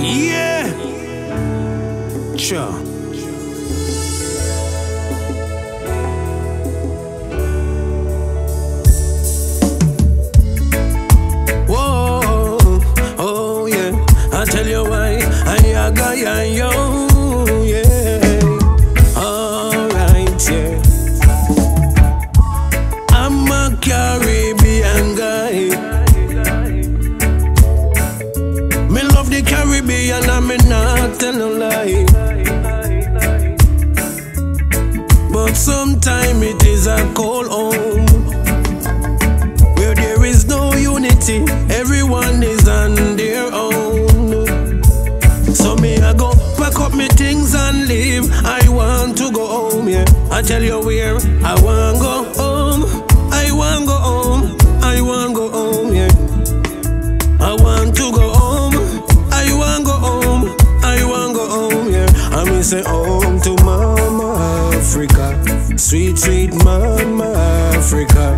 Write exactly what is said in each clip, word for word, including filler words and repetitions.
Yeah. Sure. Whoa, oh yeah. I tell you why. I got yo, yeah. Alright, yeah. I'm a Caribbean guy. Me love the Caribbean and me not tell no lie. But sometimes it is a cold home where there is no unity. Everyone is on their own. So me I go pack up me things and leave. I want to go home, yeah. I tell you where I want go home. I want go home. I want go home, yeah. I want to go home. I want go home. I want go home, yeah. I me say home to Mama Africa, sweet sweet Mama Africa.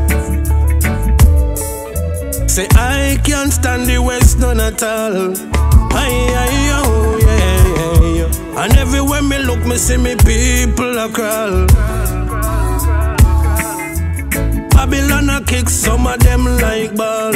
Say I can't stand the West none at all. Aye, aye, oh, yeah, yeah, yeah. And everywhere me look, me see me people a crawl. Babylon a kick some of them like ball.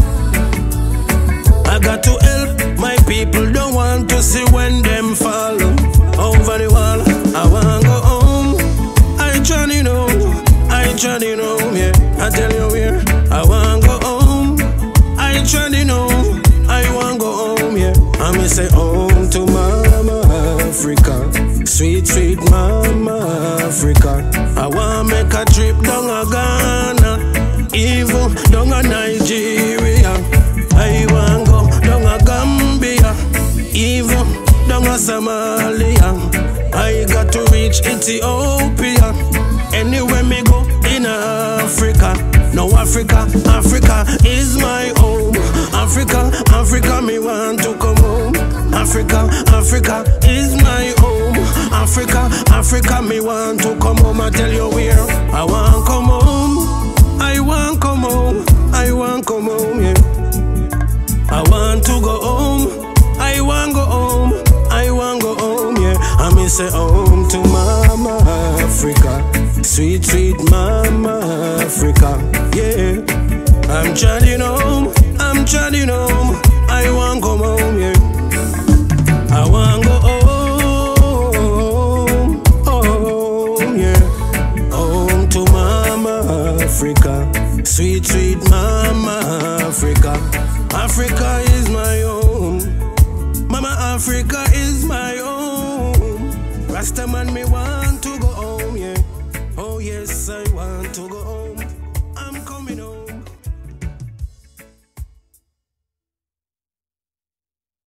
I got to help my people, don't want to see when them fall over the wall. I want go home. I Johnny know, I Johnny know, yeah. I tell you where I want go home. I Johnny know, I want go home, yeah. I me say home to Mama Africa, sweet sweet Mama Africa. I want make a trip down a Ghana, even down a Nigeria. I want go down a Gambia, even down a Somalia. I got to reach Ethiopia. Anywhere me go in Africa. No, Africa, Africa is my home. Africa, Africa, me want to come home. Africa, Africa is my home. Africa, Africa, me want to come home. I tell you where I want come home. I want come home. I want come home, yeah. I want to go home. I want go home. I want go home, yeah. I me say home to Mama Africa, sweet sweet Mama Africa, yeah. I'm chatting home. I'm chatting home. I want come home, yeah. I want go home, home, yeah. Home to Mama Africa, sweet sweet Mama Africa. Africa is my home. Mama Africa is my home. Rastaman me want to go